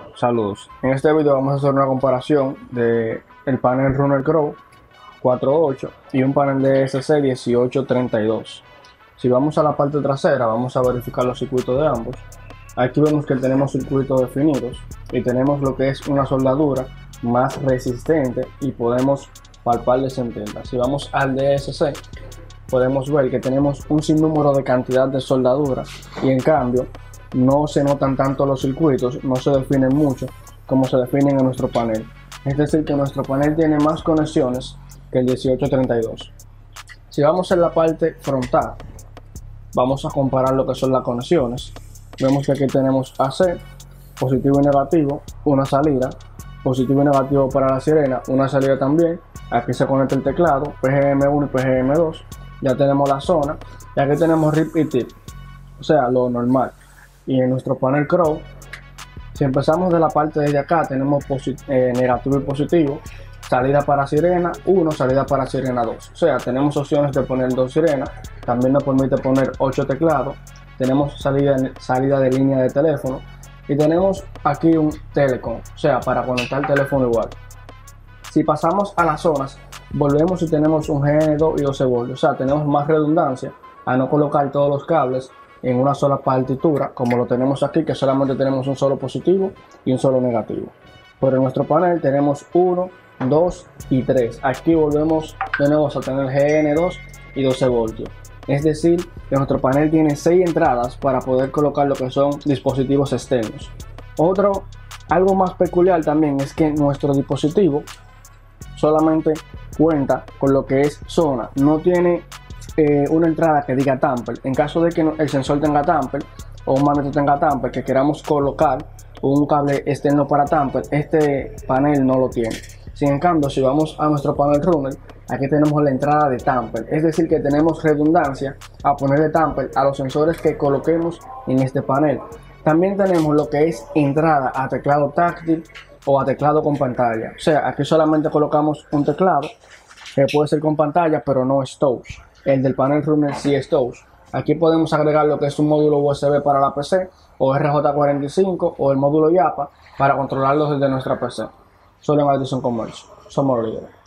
Saludos. En este video vamos a hacer una comparación de el panel Runner Crow 4.8 y un panel de DSC 1832. Si vamos a la parte trasera, vamos a verificar los circuitos de ambos. Aquí vemos que tenemos circuitos definidos y tenemos lo que es una soldadura más resistente y podemos palpar de centella. Si vamos al DSC, podemos ver que tenemos un sinnúmero de cantidad de soldadura y en cambio no se notan tanto los circuitos, no se definen mucho como se definen en nuestro panel. Es decir, que nuestro panel tiene más conexiones que el 1832. Si vamos en la parte frontal, vamos a comparar lo que son las conexiones. Vemos que aquí tenemos AC, positivo y negativo, una salida, positivo y negativo para la sirena, una salida también. Aquí se conecta el teclado, PGM1 y PGM2. Ya tenemos la zona y aquí tenemos RIP y TIP, o sea, lo normal. Y en nuestro panel Crow, si empezamos de la parte de acá, tenemos negativo y positivo, salida para sirena 1, salida para sirena 2. O sea, tenemos opciones de poner 2 sirenas, también nos permite poner 8 teclados, tenemos salida de línea de teléfono y tenemos aquí un telecom, o sea, para conectar el teléfono igual. Si pasamos a las zonas, volvemos y tenemos un GN2 y 12 voltios, o sea, tenemos más redundancia a no colocar todos los cables en una sola partitura, como lo tenemos aquí, que solamente tenemos un solo positivo y un solo negativo. Pero en nuestro panel tenemos 1, 2 y 3. Aquí volvemos de nuevo a tener GN2 y 12 voltios. Es decir, que nuestro panel tiene 6 entradas para poder colocar lo que son dispositivos externos. Algo más peculiar también es que nuestro dispositivo solamente cuenta con lo que es zona, no tiene una entrada que diga tamper. En caso de que el sensor tenga tamper o un magneto tenga tamper, que queramos colocar un cable externo para tamper, este panel no lo tiene. Sin en cambio, si vamos a nuestro panel Runner, aquí tenemos la entrada de tamper, es decir que tenemos redundancia a ponerle tamper a los sensores que coloquemos en este panel. También tenemos lo que es entrada a teclado táctil o a teclado con pantalla, o sea, aquí solamente colocamos un teclado que puede ser con pantalla pero no es touch. El del panel Runner sí es touch. Aquí podemos agregar lo que es un módulo USB para la PC o RJ45 o el módulo YAPA para controlarlos desde nuestra PC. Solo en Adison Comercio. Somos líderes.